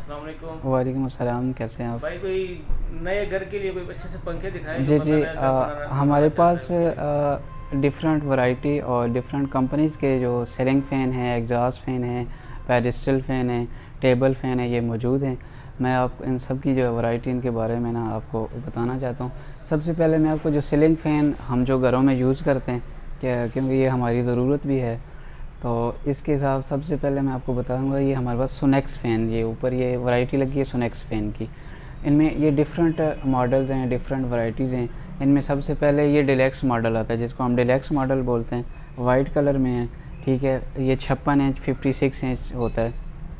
अस्सलाम वालेकुम। वालेकुम अस्सलाम, कैसे हैं आप? भाई कोई नए घर के लिए कोई अच्छे से पंखे दिखाएं जो जी बंदा जी, नया घर हमारे बनाना चाहता है पास उसके लिए। डिफरेंट वैरायटी और डिफरेंट कंपनीज़ के जो सीलिंग फ़ैन हैं, एग्जॉस्ट फ़ैन हैं, पेडिस्टल फ़ैन हैं, टेबल फ़ैन है, ये मौजूद हैं। मैं आपको इन सब की जो वैरायटी इनके बारे में ना आपको बताना चाहता हूँ। सबसे पहले मैं आपको जो सीलिंग फ़ैन हम जो घरों में यूज़ करते हैं, क्या क्योंकि ये हमारी ज़रूरत भी है, तो इसके हिसाब सबसे पहले मैं आपको बताऊंगा। ये हमारे पास सोनेक्स फ़ैन, ये ऊपर ये वैरायटी लगी है सोनेक्स फ़ैन की। इनमें ये डिफरेंट मॉडल्स हैं, डिफरेंट वैराइटीज़ हैं। इनमें सबसे पहले ये डिलैक्स मॉडल आता है, जिसको हम डिलैक्स मॉडल बोलते हैं। वाइट कलर में है, ठीक है। ये 56 इंच 56 इंच होता है।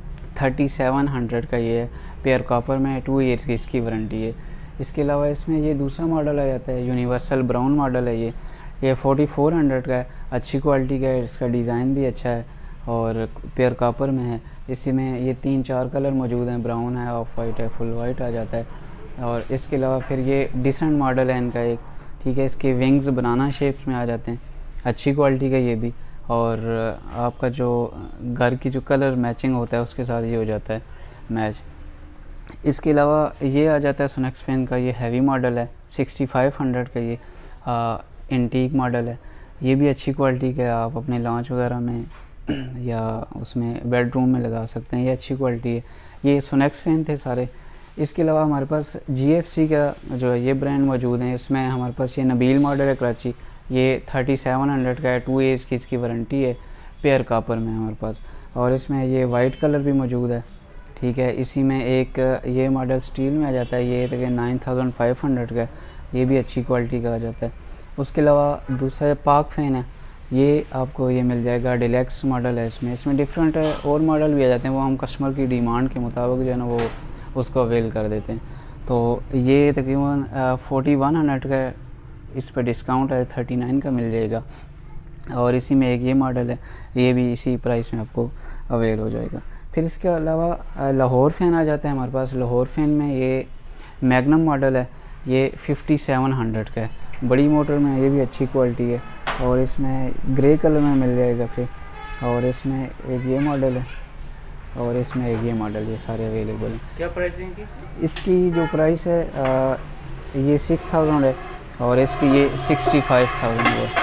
3700 का ये है। पेयर कॉपर में 2 ईयर्स की इसकी वारंटी है। इसके अलावा इसमें ये दूसरा मॉडल आ जाता है, यूनिवर्सल ब्राउन मॉडल है ये 4400 का है। अच्छी क्वालिटी का है, इसका डिज़ाइन भी अच्छा है और पेयर कॉपर में है। इसी में ये 3-4 कलर मौजूद हैं, ब्राउन है, ऑफ वाइट है, फुल वाइट आ जाता है। और इसके अलावा फिर ये डिसेंट मॉडल है इनका एक, ठीक है। इसके विंग्स बनाना शेप्स में आ जाते हैं, अच्छी क्वालिटी का ये भी। और आपका जो घर की जो कलर मैचिंग होता है उसके साथ ये हो जाता है मैच। इसके अलावा ये आ जाता है सोनेक्स फ़ैन का, ये हैवी मॉडल है 6500 का। ये इंटीक मॉडल है, ये भी अच्छी क्वालिटी का है। आप अपने लॉन्च वगैरह में या उसमें बेडरूम में लगा सकते हैं, ये अच्छी क्वालिटी है। ये सोनेक्स फ़ैन थे सारे। इसके अलावा हमारे पास GFC का जो है ये ब्रांड मौजूद है। इसमें हमारे पास ये नबील मॉडल है कराची, ये 3700 का है। 2 ईयर्स की इसकी वारंटी है, पेयर कॉपर में हमारे पास। और इसमें ये वाइट कलर भी मौजूद है, ठीक है। इसी में एक ये मॉडल स्टील में आ जाता है, ये तकरीबन 9500 का है, ये भी अच्छी क्वालिटी का आ जाता है। उसके अलावा दूसरा पाक फ़ैन है, ये आपको ये मिल जाएगा, डिलैक्स मॉडल है। इसमें डिफरेंट और मॉडल भी आ जाते हैं, वो हम कस्टमर की डिमांड के मुताबिक जो है ना वो उसको अवेल कर देते हैं। तो ये तकरीबन 4100 का, इस पर डिस्काउंट है, 39 का मिल जाएगा। और इसी में एक ये मॉडल है, ये भी इसी प्राइस में आपको अवेल हो जाएगा। फिर इसके अलावा लाहौर फ़ैन आ जाता है हमारे पास। लाहौर फ़ैन में ये मैग्नम मॉडल है, ये 5700 का है, बड़ी मोटर में, ये भी अच्छी क्वालिटी है। और इसमें ग्रे कलर में मिल जाएगा फिर। और इसमें एक ये मॉडल है और इसमें एक ये मॉडल, ये सारे अवेलेबल हैं। क्या प्राइसिंग की? इसकी जो प्राइस है ये 6000 है और इसकी ये 65,000 है।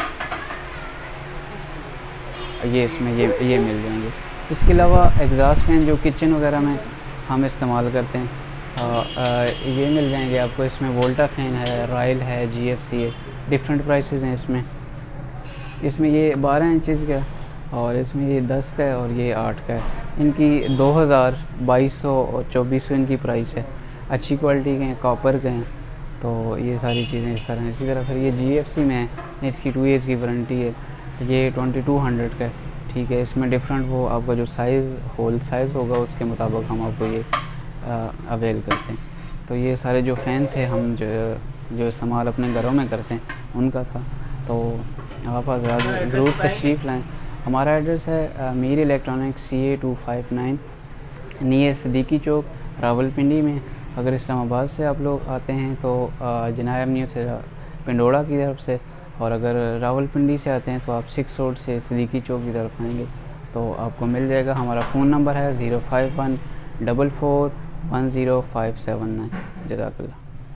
ये इसमें ये मिल जाएंगे। इसके अलावा एग्जॉस्ट फैन जो किचन वगैरह में हम इस्तेमाल करते हैं, ये मिल जाएंगे आपको। इसमें वोल्टा फ़ैन है, रॉयल है, GFC है, डिफरेंट प्राइसेस हैं इसमें। इसमें ये 12 इंचज़ का है और इसमें ये 10 का है और ये 8 का है। इनकी 2000, 2200 और 2400 इनकी प्राइस है। अच्छी क्वालिटी के हैं, कॉपर के हैं। तो ये सारी चीज़ें इस तरह। इसी तरह फिर ये GFC में है, इसकी 2 ईयर्स की वारंटी है, ये 2200 का है, ठीक है। इसमें डिफरेंट वो आपका जो साइज़, होल साइज़ होगा उसके मुताबिक हम आपको ये अवेल करते हैं। तो ये सारे जो फ़ैन थे हम जो इस्तेमाल अपने घरों में करते हैं उनका था। तो आप हज़रात ज़रूर तशरीफ़ लाएँ। हमारा एड्रेस है Mir electronics, CA 259, near Siddiqui Chowk, Rawalpindi में। अगर इस्लामाबाद से आप लोग आते हैं तो जिनाह एवेन्यू से पिंडोड़ा की तरफ से, और अगर रावलपिंडी से आते हैं तो आप 6 रोड से सिद्दीकी चौक की तरफ आएंगे तो आपको मिल जाएगा। हमारा फ़ोन नंबर है 05144410579। जज़ाकल्लाह।